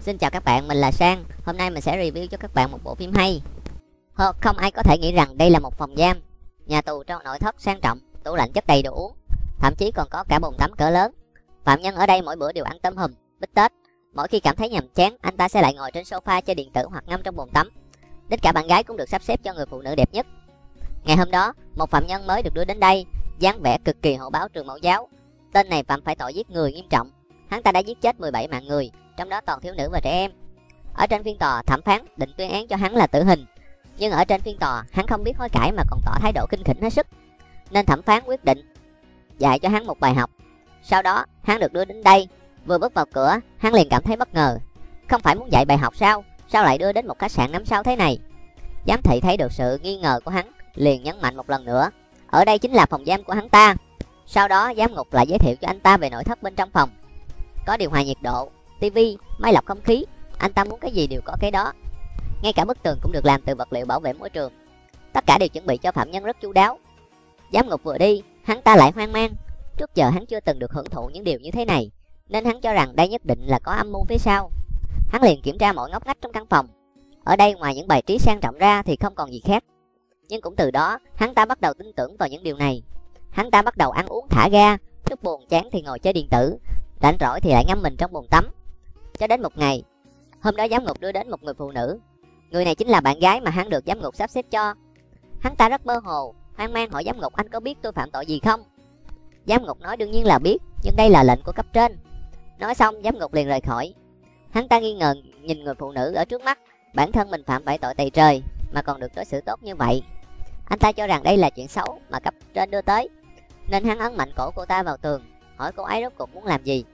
Xin chào các bạn, mình là Sang. Hôm nay mình sẽ review cho các bạn một bộ phim hay. Không ai có thể nghĩ rằng đây là một phòng giam. Nhà tù trong nội thất sang trọng, tủ lạnh chất đầy đồ uống, thậm chí còn có cả bồn tắm cỡ lớn. Phạm nhân ở đây mỗi bữa đều ăn tôm hùm, bít tết. Mỗi khi cảm thấy nhàm chán, anh ta sẽ lại ngồi trên sofa chơi điện tử hoặc ngâm trong bồn tắm. Đến cả bạn gái cũng được sắp xếp cho người phụ nữ đẹp nhất. Ngày hôm đó, một phạm nhân mới được đưa đến đây, dáng vẻ cực kỳ hổ báo trường mẫu giáo. Tên này phạm phải tội giết người nghiêm trọng. Hắn ta đã giết chết 17 mạng người, trong đó toàn thiếu nữ và trẻ em. Ở trên phiên tòa, thẩm phán định tuyên án cho hắn là tử hình. Nhưng ở trên phiên tòa, hắn không biết hối cải mà còn tỏ thái độ khinh khỉnh hết sức. Nên thẩm phán quyết định dạy cho hắn một bài học. Sau đó, hắn được đưa đến đây. Vừa bước vào cửa, hắn liền cảm thấy bất ngờ. Không phải muốn dạy bài học sao? Sao lại đưa đến một khách sạn 5 sao thế này? Giám thị thấy được sự nghi ngờ của hắn, liền nhấn mạnh một lần nữa. Ở đây chính là phòng giam của hắn ta. Sau đó, giám ngục lại giới thiệu cho anh ta về nội thất bên trong phòng. Có điều hòa nhiệt độ, tivi, máy lọc không khí, anh ta muốn cái gì đều có cái đó. Ngay cả bức tường cũng được làm từ vật liệu bảo vệ môi trường. Tất cả đều chuẩn bị cho phạm nhân rất chu đáo. Giám ngục vừa đi, hắn ta lại hoang mang. Trước giờ hắn chưa từng được hưởng thụ những điều như thế này, nên hắn cho rằng đây nhất định là có âm mưu phía sau. Hắn liền kiểm tra mọi ngóc ngách trong căn phòng. Ở đây ngoài những bài trí sang trọng ra thì không còn gì khác. Nhưng cũng từ đó, hắn ta bắt đầu tin tưởng vào những điều này. Hắn ta bắt đầu ăn uống thả ga, lúc buồn chán thì ngồi chơi điện tử, rảnh rỗi thì lại ngâm mình trong bồn tắm. Cho đến một ngày, hôm đó giám ngục đưa đến một người phụ nữ. Người này chính là bạn gái mà hắn được giám ngục sắp xếp cho. Hắn ta rất mơ hồ, hoang mang hỏi giám ngục: anh có biết tôi phạm tội gì không? Giám ngục nói đương nhiên là biết, nhưng đây là lệnh của cấp trên. Nói xong, giám ngục liền rời khỏi. Hắn ta nghi ngờ nhìn người phụ nữ ở trước mắt. Bản thân mình phạm phải tội tày trời mà còn được đối xử tốt như vậy. Anh ta cho rằng đây là chuyện xấu mà cấp trên đưa tới, nên hắn ấn mạnh cổ cô ta vào tường, hỏi cô ấy rốt cuộc muốn làm gì.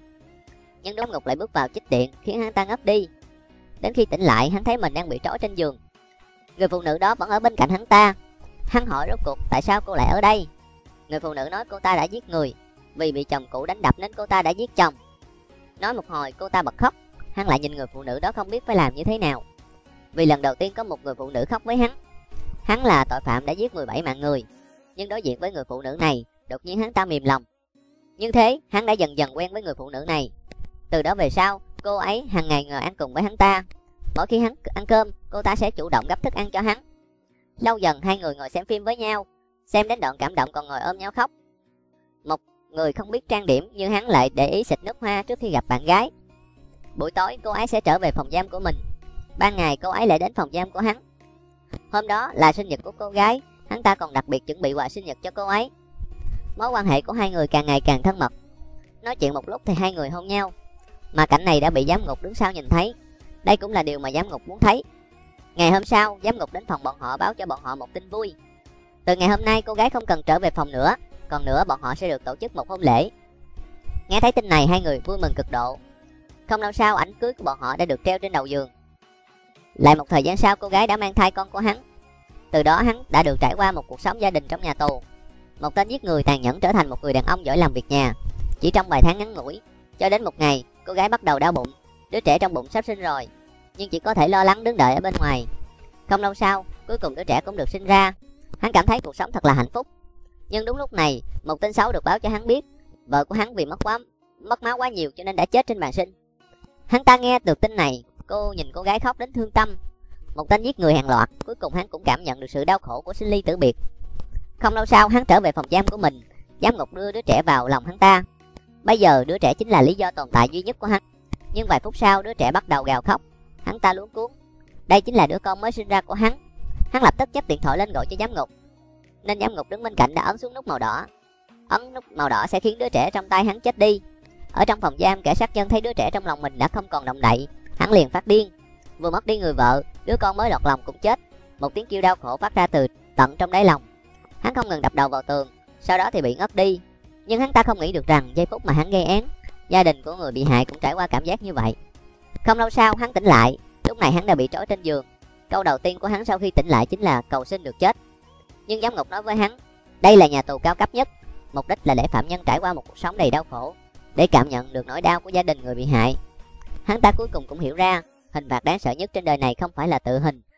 Nhưng giám ngục lại bước vào chích điện, khiến hắn ta ngất đi. Đến khi tỉnh lại, hắn thấy mình đang bị trói trên giường. Người phụ nữ đó vẫn ở bên cạnh hắn ta. Hắn hỏi rốt cuộc tại sao cô lại ở đây. Người phụ nữ nói cô ta đã giết người, vì bị chồng cũ đánh đập nên cô ta đã giết chồng. Nói một hồi cô ta bật khóc. Hắn lại nhìn người phụ nữ đó không biết phải làm như thế nào, vì lần đầu tiên có một người phụ nữ khóc với hắn. Hắn là tội phạm đã giết 17 mạng người, nhưng đối diện với người phụ nữ này, đột nhiên hắn ta mềm lòng. Như thế, hắn đã dần dần quen với người phụ nữ này. Từ đó về sau, cô ấy hàng ngày ngồi ăn cùng với hắn ta. Mỗi khi hắn ăn cơm, cô ta sẽ chủ động gấp thức ăn cho hắn. Lâu dần hai người ngồi xem phim với nhau, xem đến đoạn cảm động còn ngồi ôm nhau khóc. Một người không biết trang điểm như hắn lại để ý xịt nước hoa trước khi gặp bạn gái. Buổi tối cô ấy sẽ trở về phòng giam của mình, ban ngày cô ấy lại đến phòng giam của hắn. Hôm đó là sinh nhật của cô gái, hắn ta còn đặc biệt chuẩn bị quà sinh nhật cho cô ấy. Mối quan hệ của hai người càng ngày càng thân mật. Nói chuyện một lúc thì hai người hôn nhau, mà cảnh này đã bị giám ngục đứng sau nhìn thấy. Đây cũng là điều mà giám ngục muốn thấy. Ngày hôm sau, giám ngục đến phòng bọn họ báo cho bọn họ một tin vui. Từ ngày hôm nay cô gái không cần trở về phòng nữa, còn nữa bọn họ sẽ được tổ chức một hôn lễ. Nghe thấy tin này hai người vui mừng cực độ. Không lâu sau, ảnh cưới của bọn họ đã được treo trên đầu giường. Lại một thời gian sau, cô gái đã mang thai con của hắn. Từ đó hắn đã được trải qua một cuộc sống gia đình trong nhà tù. Một tên giết người tàn nhẫn trở thành một người đàn ông giỏi làm việc nhà, chỉ trong vài tháng ngắn ngủi. Cho đến một ngày, cô gái bắt đầu đau bụng. Đứa trẻ trong bụng sắp sinh rồi, nhưng chỉ có thể lo lắng đứng đợi ở bên ngoài. Không lâu sau, cuối cùng đứa trẻ cũng được sinh ra. Hắn cảm thấy cuộc sống thật là hạnh phúc. Nhưng đúng lúc này, một tin xấu được báo cho hắn biết. Vợ của hắn vì mất máu quá nhiều cho nên đã chết trên bàn sinh. Hắn ta nghe được tin này, cô nhìn cô gái khóc đến thương tâm. Một tên giết người hàng loạt, cuối cùng hắn cũng cảm nhận được sự đau khổ của sinh ly tử biệt. Không lâu sau, hắn trở về phòng giam của mình. Giám ngục đưa đứa trẻ vào lòng hắn ta. Bây giờ đứa trẻ chính là lý do tồn tại duy nhất của hắn. Nhưng vài phút sau, đứa trẻ bắt đầu gào khóc. Hắn ta luống cuống. Đây chính là đứa con mới sinh ra của hắn. Hắn lập tức nhấc điện thoại lên gọi cho giám ngục. Nên giám ngục đứng bên cạnh đã ấn xuống nút màu đỏ. Ấn nút màu đỏ sẽ khiến đứa trẻ trong tay hắn chết đi. Ở trong phòng giam, kẻ sát nhân thấy đứa trẻ trong lòng mình đã không còn động đậy, hắn liền phát điên. Vừa mất đi người vợ, đứa con mới lọt lòng cũng chết. Một tiếng kêu đau khổ phát ra từ tận trong đáy lòng. Hắn không ngừng đập đầu vào tường, sau đó thì bị ngất đi. Nhưng hắn ta không nghĩ được rằng giây phút mà hắn gây án, gia đình của người bị hại cũng trải qua cảm giác như vậy. Không lâu sau, hắn tỉnh lại. Lúc này hắn đã bị trói trên giường. Câu đầu tiên của hắn sau khi tỉnh lại chính là cầu xin được chết. Nhưng giám ngục nói với hắn, đây là nhà tù cao cấp nhất, mục đích là để phạm nhân trải qua một cuộc sống đầy đau khổ, để cảm nhận được nỗi đau của gia đình người bị hại. Hắn ta cuối cùng cũng hiểu ra, hình phạt đáng sợ nhất trên đời này không phải là tử hình,